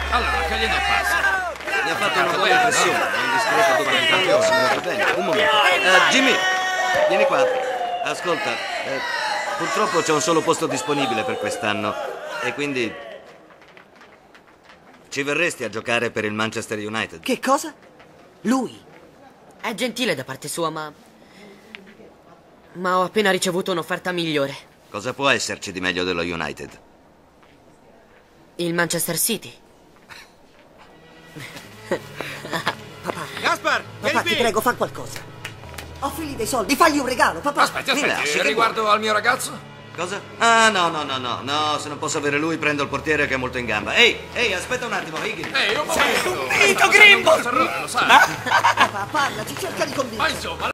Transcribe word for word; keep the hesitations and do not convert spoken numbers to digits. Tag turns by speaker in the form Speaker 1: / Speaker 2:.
Speaker 1: Allora, che gliene passa?
Speaker 2: Mi ha fatto una buona impressione, è indiscreto tutto il campione, va bene. Un momento. Uh, Jimmy, vieni qua. Ascolta, eh, purtroppo c'è un solo posto disponibile per quest'anno e quindi ci verresti a giocare per il Manchester United?
Speaker 3: Che cosa? Lui?
Speaker 4: È gentile da parte sua, ma... Ma ho appena ricevuto un'offerta migliore.
Speaker 2: Cosa può esserci di meglio dello United?
Speaker 4: Il Manchester City.
Speaker 3: Papà,
Speaker 1: Gaspar,
Speaker 3: papà, ti prego, fa qualcosa. Offrigli dei soldi, fagli un regalo, papà.
Speaker 1: Aspetti, aspetti,
Speaker 2: lasci che
Speaker 1: riguardo al mio ragazzo?
Speaker 2: Cosa? Ah, no, no, no, no, no, se non posso avere lui prendo il portiere che è molto in gamba. Ehi, ehi, aspetta un attimo, Higgins.
Speaker 1: Ehi, un momento!
Speaker 3: un mito, Grimbo!
Speaker 1: Lo sai?
Speaker 3: Papà, parlaci, cerca di
Speaker 1: Ma
Speaker 3: convincere.
Speaker 1: insomma...